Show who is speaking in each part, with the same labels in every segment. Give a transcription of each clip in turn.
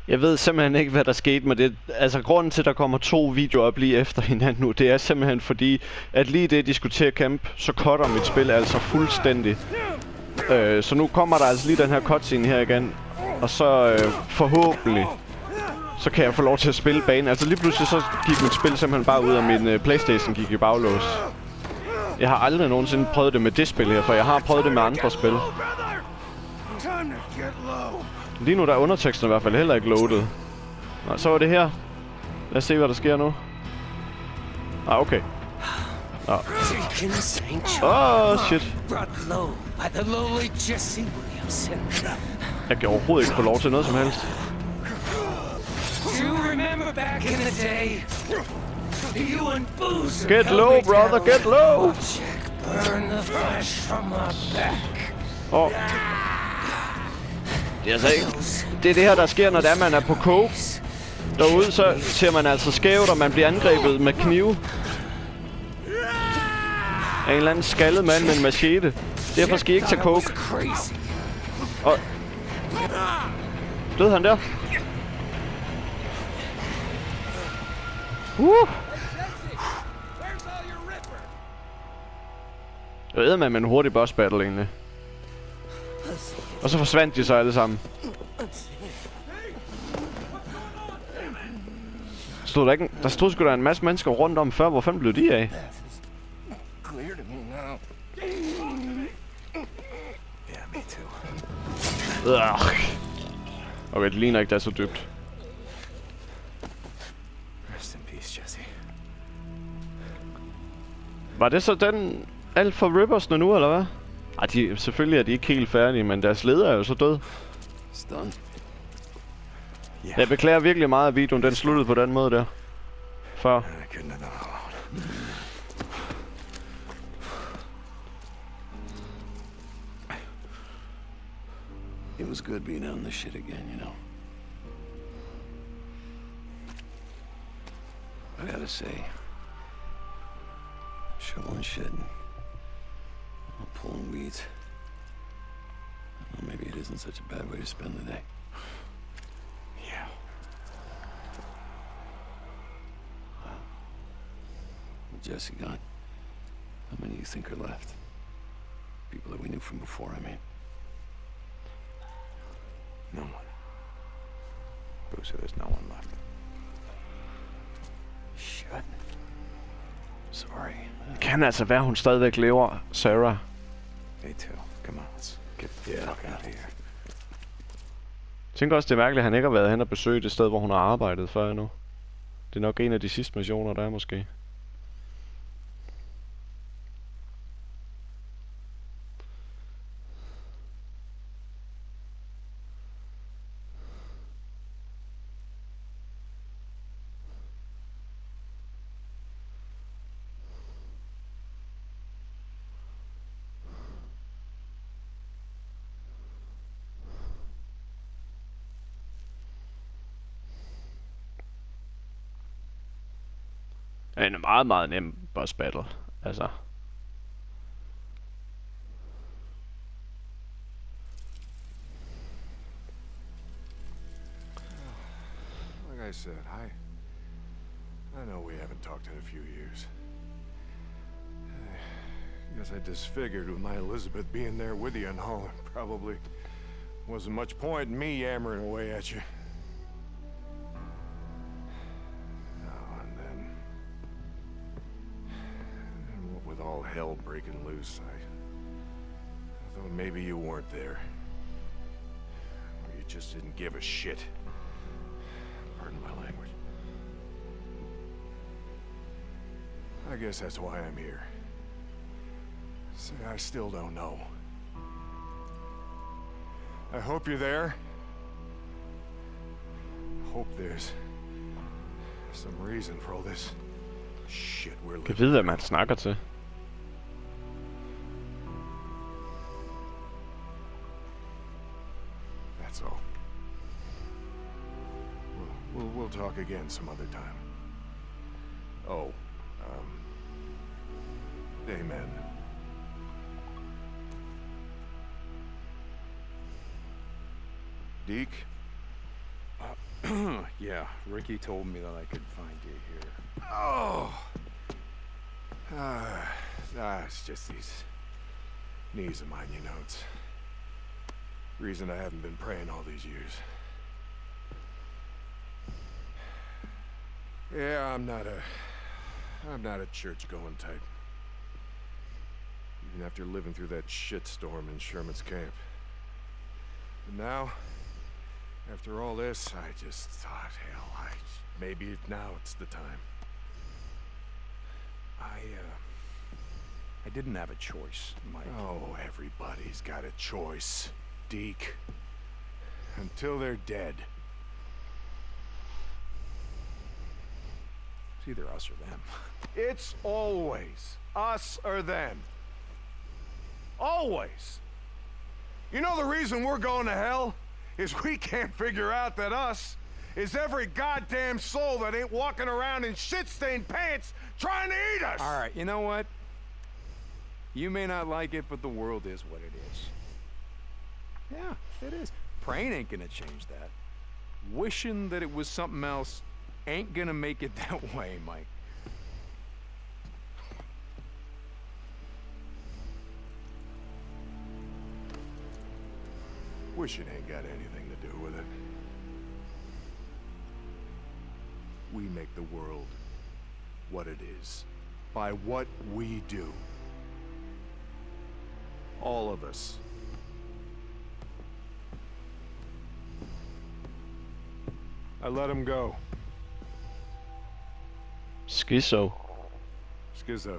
Speaker 1: Jeg ved simpelthen ikke, hvad der skete med det. Altså, grunden til, at der kommer 2 videoer op lige efter hinanden nu, det er simpelthen fordi, at lige det, de skulle til at kæmpe, så cutter mit spil altså fuldstændig. Så nu kommer der altså lige den her cutscene her igen. Og så forhåbentlig, så kan jeg få lov til at spille banen. Altså lige pludselig så gik mit spil simpelthen bare ud, og min Playstation gik i baglås. Jeg har aldrig nogensinde prøvet det med det spil her, for jeg har prøvet det med andre spil. Lige nu der er underteksten i hvert fald heller ikke loadet. Nå, så var det her. Lad os se, hvad der sker nu. Ah, okay. Nå. Shit. Jeg kan overhovedet ikke få lov til noget som helst. Get low, brother, get low! Åh. Det er altså ikke... Det er det her, der sker, når det er, man er på coke. Derude, så ser man altså skævt, og man bliver angrebet med knive. Af en eller anden skaldet mand med en machete. Derfor skal I ikke tage coke. Og... Døde han der? Jeg ved med en hurtig boss battle egentlig. Og så forsvandt de så alle sammen. Stod der ikke der stod sgu da en masse mennesker rundt om før. Hvor fanden blev de af? Okay, det ligner ikke, det er så dybt. Var det så den alt for Rippers'ne nu, eller hvad? Ej, selvfølgelig er de ikke helt færdige, men deres leder er jo så død. Jeg beklager virkelig meget, at videoen den sluttede på den måde der. Før.
Speaker 2: It was good being out in the shit again, you know. I gotta say, shoveling shit and pulling weeds. Well, maybe it isn't such a bad way to spend the day.
Speaker 3: Yeah.
Speaker 2: With Jesse gone, how many do you think are left? People that we knew from before, I mean.
Speaker 3: No one. Boozer, there's no one left.
Speaker 2: Shit. Sorry.
Speaker 1: Kan altså være, hun stadigvæk lever, Sarah.
Speaker 3: Me too. Come on, let's get the fuck out of here.
Speaker 1: Jeg tænker også, det er mærkeligt, at han ikke har været hen og besøgt det sted, hvor hun har arbejdet før endnu. Det er nok en af de sidste missioner, der er måske. En meget, meget nem boss battle. Altså.
Speaker 3: Like I said, I know we haven't talked in a few years. I guess I just figured with my Elizabeth being there with you and all, it probably wasn't much point in me yammering away at you. With all hell breaking loose, I thought maybe you weren't there. Or you just didn't give a shit. Pardon my language. I guess that's why I'm here. See, I still don't know. I hope you're there. Hope there's some reason for all this shit we're living.
Speaker 1: Kan vide, hvad man snakker til.
Speaker 3: That's all. We'll talk again some other time. Oh, amen. Deke,
Speaker 4: Yeah, Ricky told me that I could find you here.
Speaker 3: Oh! It's just these knees of mine, you know. It's reason I haven't been praying all these years. Yeah, I'm not a church-going type. Even after living through that shitstorm in Sherman's camp. And now, after all this, I just thought, hell, maybe now it's the time.
Speaker 4: I didn't have a choice, Mike.
Speaker 3: Oh, everybody's got a choice, Deke. Until they're dead.
Speaker 4: It's either us or them.
Speaker 3: It's always us or them. Always. You know the reason we're going to hell? Is we can't figure out that us is every goddamn soul that ain't walking around in shit-stained pants trying to eat us!
Speaker 4: Alright, you know what? You may not like it, but the world is what it is. Yeah, it is. Praying ain't gonna change that. Wishing that it was something else ain't gonna make it that way, Mike.
Speaker 3: Wishing ain't got anything to do with it. We make the world what it is by what we do. All of us. I let him go.
Speaker 1: Schizo.
Speaker 3: Schizo.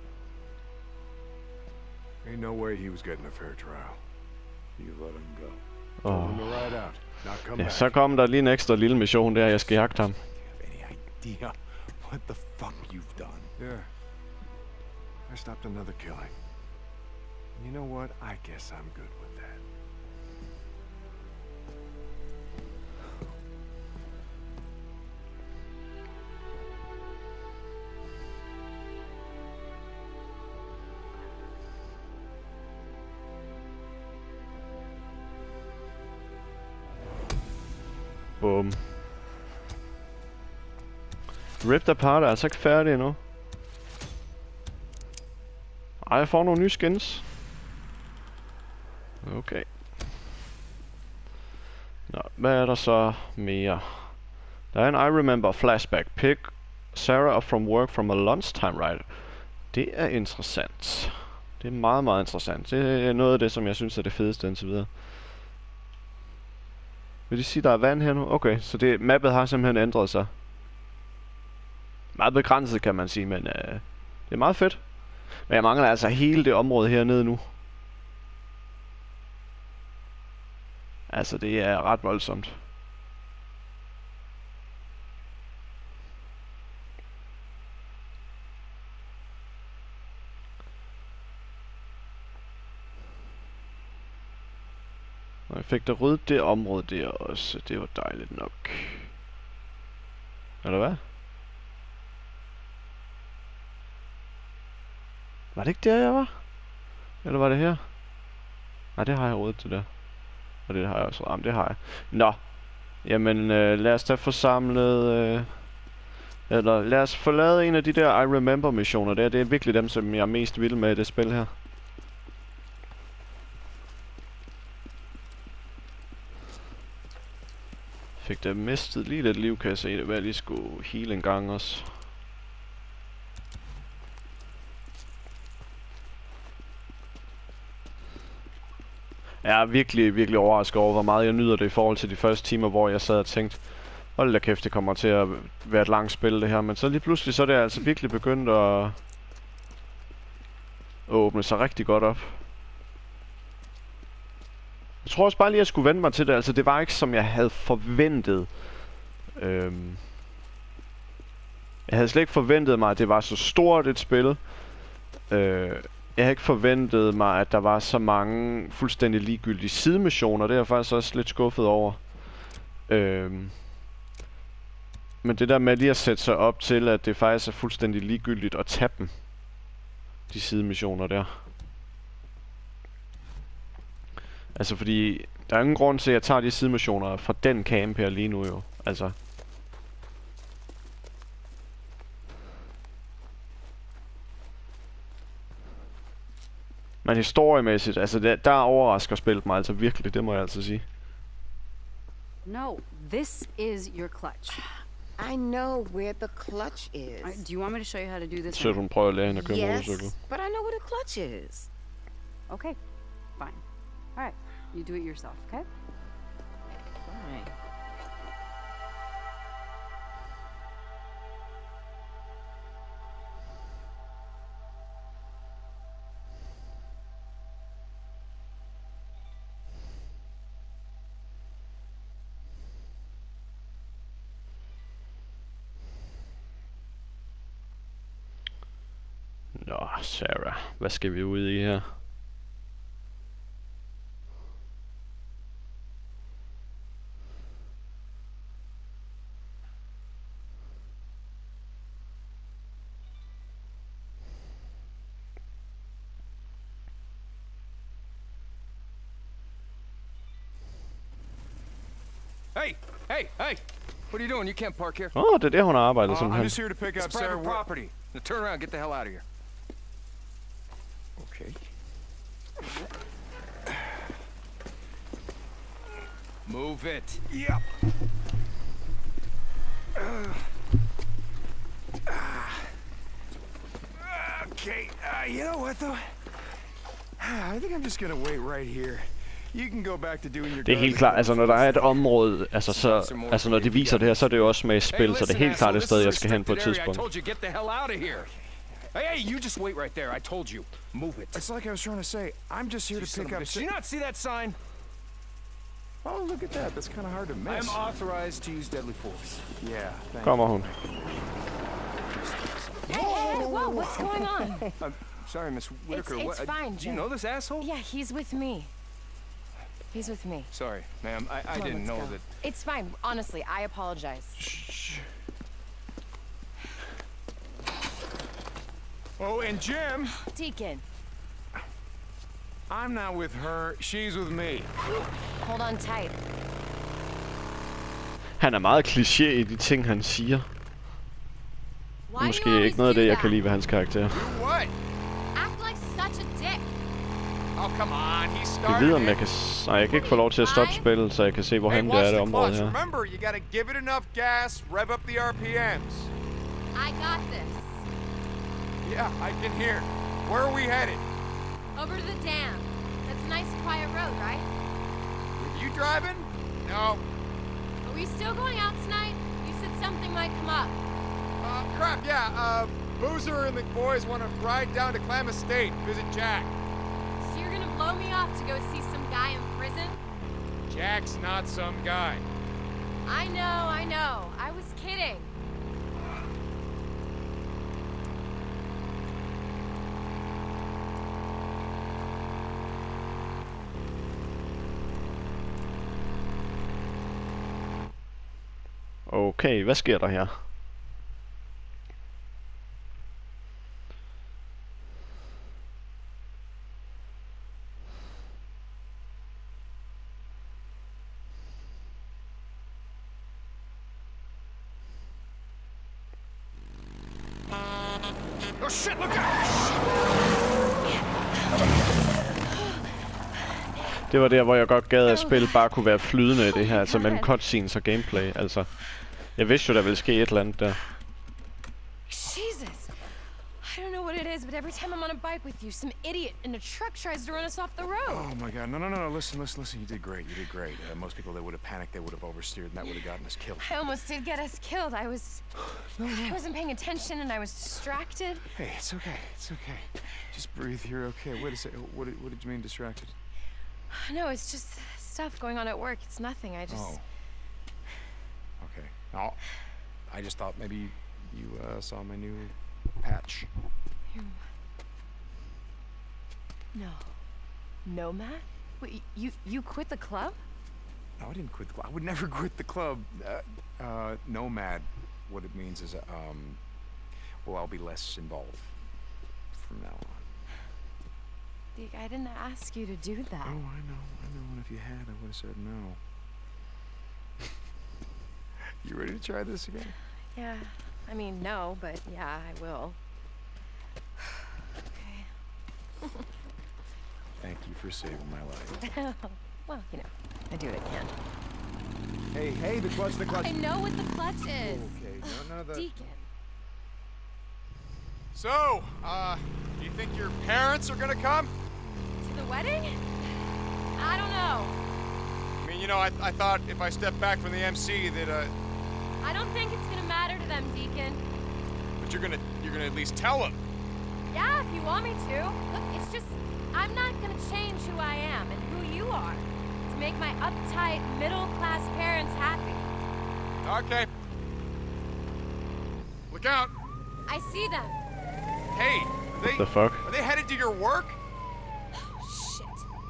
Speaker 3: Ain't no way he was getting a fair trial.
Speaker 4: You let him go.
Speaker 3: Told him to ride out, not come
Speaker 1: Ja,
Speaker 3: back.
Speaker 1: så kom der lige en ekstra lille mission der, jeg skal jagte ham.
Speaker 4: Do you have any idea what the fuck you've done?
Speaker 3: Yeah. I stopped another killing. You know what? I guess I'm good with that.
Speaker 1: Bum. Ripped Apart er altså ikke færdig endnu. Ej, jeg får nogle nye skins. Okay. Nå, hvad er der så mere? Der er en I Remember flashback. Pick Sarah up from work from a lunchtime ride. Det er interessant. Det er meget, meget interessant. Det er noget af det, som jeg synes er det fedeste indtil videre. Vil de sige, der er vand her nu? Okay, så mappet har simpelthen ændret sig. Meget begrænset, kan man sige, men det er meget fedt. Men jeg mangler altså hele det område hernede nu. Altså, det er ret voldsomt. Og jeg fik da ryddet det område der også. Det var dejligt nok. Eller hvad? Var det ikke der, jeg var? Eller var det her? Nej, det har jeg ryddet til der. Og det har jeg også ramt, det har jeg. Nå. Jamen, lad os da få samlet... eller lad os få lavet en af de der I Remember missioner der. Det er virkelig dem, som jeg er mest vild med i det spil her. Fik da mistet lige lidt liv, kan jeg se det, hvad jeg lige skulle heal en gang også. Jeg er virkelig, virkelig overrasket over, hvor meget jeg nyder det i forhold til de første timer, hvor jeg sad og tænkte, hold da kæft, det kommer til at være et langt spil det her. Men så lige pludselig, så er det altså virkelig begyndt at åbne sig rigtig godt op. Jeg tror også bare lige, at jeg skulle vende mig til det. Altså, det var ikke, som jeg havde forventet. Jeg havde slet ikke forventet mig, at det var så stort et spil. Jeg havde ikke forventet mig, at der var så mange fuldstændig ligegyldige sidemissioner. Det er jeg faktisk også lidt skuffet over. Men det der med lige at sætte sig op til, at det faktisk er fuldstændig ligegyldigt at tage dem. De sidemissioner der. Altså fordi Der er ingen grund til, at jeg tager de sidemissioner fra den camp her lige nu jo. Altså. Men historiemæssigt, altså der overrasker spillet mig altså virkelig, det må jeg altså sige.
Speaker 5: No, this is your clutch.
Speaker 6: I know where the clutch is.
Speaker 5: Do you want me to show you how to do this?
Speaker 1: Så hun prøver at lære hende at køre motorcykel.
Speaker 6: Yes, but I know where the clutch is.
Speaker 5: Okay, fine. All right, you do it yourself, okay?
Speaker 6: Fine.
Speaker 1: Nå, Sarah, hvad skal vi ud i her?
Speaker 7: Hey! Hey! Hey! What are you doing? You can't park here.
Speaker 1: Det er det, hun har arbejdet som
Speaker 4: I'm
Speaker 1: han.
Speaker 4: just here to pick up
Speaker 7: It's private
Speaker 4: Sarah.
Speaker 7: property. Now turn around. Get the hell out of here.
Speaker 4: Okay.
Speaker 7: Move it.
Speaker 4: Yep. Okay. You know what though? I think I'm just gonna wait right here. You can go back to doing your.
Speaker 1: Det er helt klart, altså når der er et område, altså når de viser det her, så er det jo også med i spil, så det er helt klart et sted, jeg skal hen på et tidspunkt.
Speaker 7: I told you get the hell out of here. Hey, you just wait right there. I told you. Move it.
Speaker 4: It's like I was trying to say. I'm just here to pick up.
Speaker 7: Did you not see that sign?
Speaker 4: Oh, look at that. That's kind of hard to miss.
Speaker 7: I am authorized to use deadly force.
Speaker 4: Yeah. Thank
Speaker 1: Kommer hun.
Speaker 8: Hey, whoa, what's going on?
Speaker 7: Sorry, Miss Whitaker.
Speaker 8: It's fine,
Speaker 7: Do you know this asshole?
Speaker 8: Yeah, he's with me. He's with me.
Speaker 7: Sorry, ma'am. I
Speaker 8: Come on,
Speaker 7: didn't
Speaker 8: let's
Speaker 7: know
Speaker 8: go.
Speaker 7: that.
Speaker 8: It's fine. Honestly, I apologize.
Speaker 4: Shh. Oh, and Jim.
Speaker 8: Deacon,
Speaker 4: I'm not with her. She's with me.
Speaker 8: hold on tight.
Speaker 1: Han er meget kliché i de ting, han siger. Måske ikke noget af det, jeg kan lide ved hans karakter.
Speaker 7: What?
Speaker 8: Act like such a dick.
Speaker 7: Oh, come on. He
Speaker 1: Jeg
Speaker 7: started
Speaker 1: ved, om
Speaker 7: it.
Speaker 1: jeg kan... Nej, jeg kan ikke få lov til at stoppe spillet, så jeg kan se, hvor han det er det område her.
Speaker 9: Remember, you gotta give it enough gas, rev up the RPMs.
Speaker 8: I got this.
Speaker 9: Yeah, I can hear. Where are we headed?
Speaker 8: Over to the dam. That's a nice quiet road, right?
Speaker 9: Were you driving? No.
Speaker 8: Are we still going out tonight? You said something might come up.
Speaker 9: Crap, yeah, Boozer and the boys want to ride down to Klamath State, visit Jack.
Speaker 8: So you're gonna blow me off to go see some guy in prison?
Speaker 9: Jack's not some guy.
Speaker 8: I know. I was kidding.
Speaker 1: Okay, hvad sker der her?
Speaker 7: Oh, shit, look out!
Speaker 1: Det var der, hvor jeg godt gad, at spillet bare kunne være flydende i det her, altså mellem cutscenes og gameplay, altså. Jeg vidste jo, der ville ske et eller andet der.
Speaker 8: Jesus. I don't know what it is, but every time I'm on a bike with you, some idiot in a truck tries to run us off the road.
Speaker 4: Oh my God! No! Listen! You did great. You did great. Most people, they would have panicked. They would have oversteered, and that would have gotten us killed.
Speaker 8: I almost did get us killed. I wasn't paying attention, and I was distracted.
Speaker 4: Hey, it's okay. It's okay. Just breathe. You're okay. Wait a second. What did you mean distracted?
Speaker 8: No, it's just stuff going on at work. It's nothing. I just...
Speaker 4: Oh. Okay. No, I just thought maybe you saw my new patch.
Speaker 8: No. Nomad? Wait, you quit the club?
Speaker 4: No, I didn't quit the club. I would never quit the club. Nomad, what it means is, well, I'll be less involved from now on.
Speaker 8: Deke, I didn't ask you to do that.
Speaker 4: Oh, I know. And if you had, I would have said no. You ready to try this again?
Speaker 8: Yeah. I mean, no, but yeah, I will. Okay.
Speaker 4: Thank you for saving my life.
Speaker 8: Well, you know, I do what I can.
Speaker 4: Hey, the clutch.
Speaker 8: I know what the clutch is.
Speaker 4: Okay, none of the...
Speaker 8: Deacon.
Speaker 9: So, you think your parents are gonna come?
Speaker 8: To the wedding? I don't know.
Speaker 9: I mean, you know, I thought if I stepped back from the MC that,
Speaker 8: I don't think it's gonna matter to them, Deacon.
Speaker 9: but you're gonna at least tell them.
Speaker 8: Yeah, if you want me to. Look, it's just, I'm not gonna change who I am and who you are to make my uptight, middle-class parents happy.
Speaker 9: Okay. Look out.
Speaker 8: I see them.
Speaker 9: Hey,
Speaker 1: The fuck?
Speaker 9: are they headed to your work?
Speaker 8: Shit.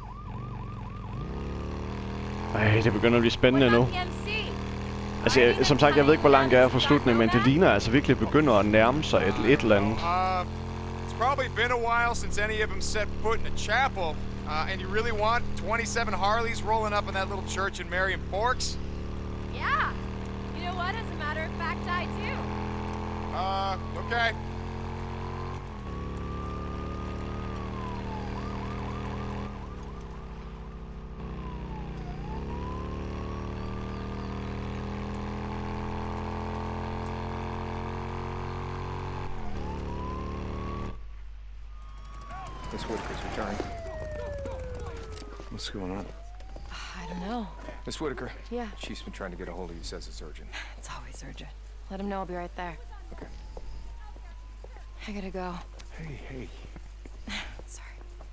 Speaker 1: Ej, det begynder at blive spændende
Speaker 8: What
Speaker 1: nu.
Speaker 8: about the MC?
Speaker 1: Altså, som sagt, jeg ved ikke, hvor langt jeg er fra slutningen, men det ligner altså virkelig begynder at nærme sig et eller andet.
Speaker 9: It's probably been a while since any of them set foot in a chapel. And you really want 27 Harleys rolling up in that little church in Marion Forks?
Speaker 8: Yeah. You know what? As a matter of fact, I do.
Speaker 9: Okay.
Speaker 4: Miss Whitaker's returning. What's going on?
Speaker 8: I don't know.
Speaker 7: Miss Whitaker.
Speaker 8: Yeah.
Speaker 7: Chief's been trying to get a hold of you. Says it's urgent.
Speaker 8: It's always urgent. Let him know I'll be right there.
Speaker 7: Okay.
Speaker 8: I gotta go.
Speaker 7: Hey.
Speaker 8: Sorry.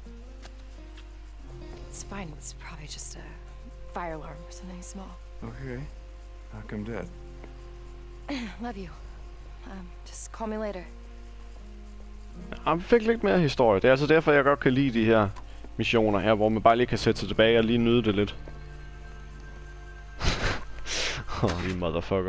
Speaker 8: It's fine. It's probably just a fire alarm or something small.
Speaker 4: Okay. How come dead?
Speaker 8: Love you. Just call me later.
Speaker 1: Vi fik lidt mere historie. Det er altså derfor, jeg godt kan lide de her missioner her, hvor man bare lige kan sætte sig tilbage og lige nyde det lidt. Lige motherfucker.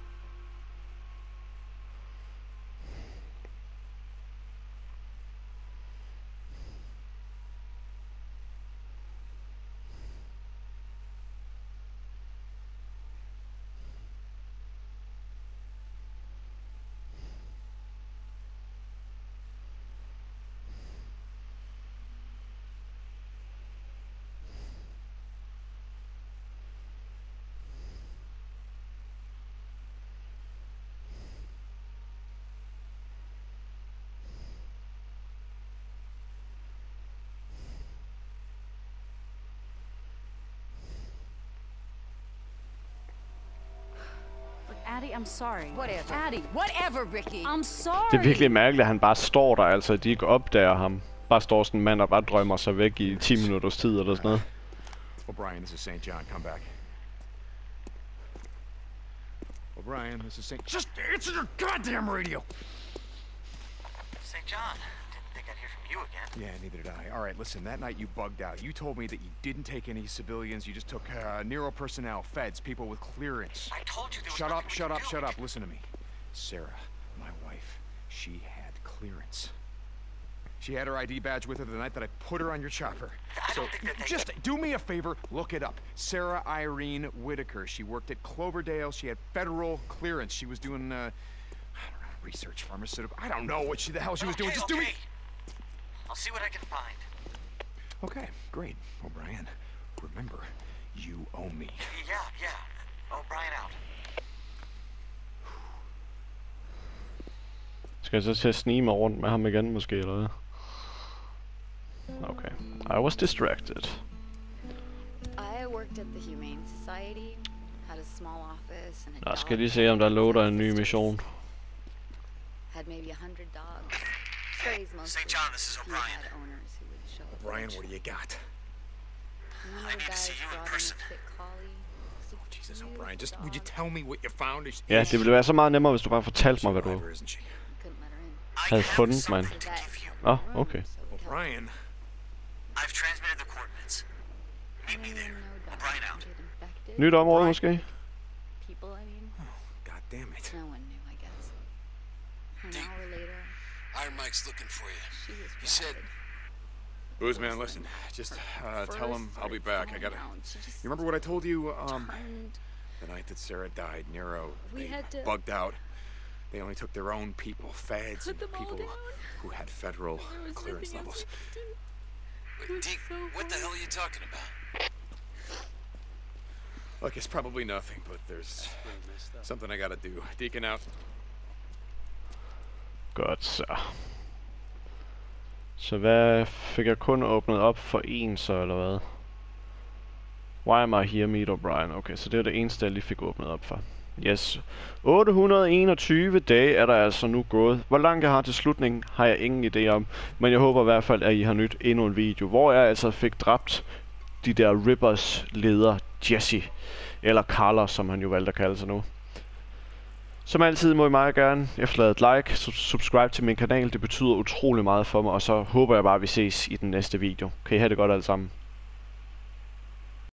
Speaker 5: Addie, I'm sorry.
Speaker 6: Whatever.
Speaker 5: Addie,
Speaker 6: Whatever, Ricky.
Speaker 5: I'm sorry.
Speaker 1: Det er virkelig mærkeligt, at han bare står der, altså at de ikke opdager ham. Bare står sådan en mand, der bare drømmer sig væk i 10 minutters tid eller sådan noget.
Speaker 4: O'Brien, this is St. John. Come back. O'Brien, this is St. Just answer your goddamn radio!
Speaker 10: St. John, didn't think I'd hear from you again.
Speaker 4: Yeah, neither did I. All right, listen, that night you bugged out. You told me that you didn't take any civilians. You just took Nero personnel, feds, people with clearance.
Speaker 10: I told you there was
Speaker 4: Shut up. Listen to me. Sarah, my wife, she had clearance. She had her ID badge with her the night that I put her on your chopper.
Speaker 10: I don't think that they...
Speaker 4: Just do me a favor, look it up. Sarah Irene Whitaker. She worked at Cloverdale. She had federal clearance. She was doing, I don't know, research, pharmaceutical. I don't know what the hell she was doing. Just do me...
Speaker 10: I'll see what I can find.
Speaker 4: Okay, great. O'Brien, remember, you owe me.
Speaker 10: Yeah. O'Brien out.
Speaker 1: Skal jeg så til at snige mig rundt med ham igen måske, eller hvad? Okay. I was distracted.
Speaker 11: I worked at the Humane Society, had a small office and a
Speaker 1: Jeg skal lige se, om der loader en ny mission.
Speaker 11: Had maybe 100 dogs. Strays mostly.
Speaker 10: St. John, this is O'Brien.
Speaker 11: Owners who would show up.
Speaker 4: O'Brien, what do you got?
Speaker 10: I need to see you in person.
Speaker 4: Jesus, O'Brien, just would you tell me what you found?
Speaker 1: Ja, det ville være så meget nemmere, hvis du bare fortalte mig, hvad du havde fundet, mand. Okay.
Speaker 4: O'Brien.
Speaker 10: I've transmitted the coordinates. Meet me there. O'Brien out.
Speaker 1: Nyt område måske?
Speaker 11: People, I mean.
Speaker 4: God damn it.
Speaker 11: No one knew, I guess. An hour later.
Speaker 2: Iron Mike's looking for you.
Speaker 11: She was
Speaker 2: He said
Speaker 9: Booze, man, listen. Just tell him I'll be back. I gotta... You remember what I told you, the night that Sarah died, Nero, they bugged out. They only took their own people, feds, and people who had federal clearance levels.
Speaker 10: Deke, what the hell are you talking about?
Speaker 9: Look, it's probably nothing, but there's something I gotta do. Deacon out.
Speaker 1: Godt så. Så hvad fik jeg kun åbnet op for en så, eller hvad? Why am I here, meet O'Brien? Okay, så det er det eneste, jeg lige fik åbnet op for. Yes. 821 dage er der altså nu gået. Hvor langt jeg har til slutningen, har jeg ingen idé om. Men jeg håber i hvert fald, at I har nyt endnu en video, hvor jeg altså fik dræbt de der Rippers leder Jesse. Eller Carlos, som han jo valgte at kalde sig nu. Som altid må I meget gerne efterlade et like, subscribe til min kanal. Det betyder utrolig meget for mig. Og så håber jeg bare, at vi ses i den næste video. Kan I have det godt alle sammen.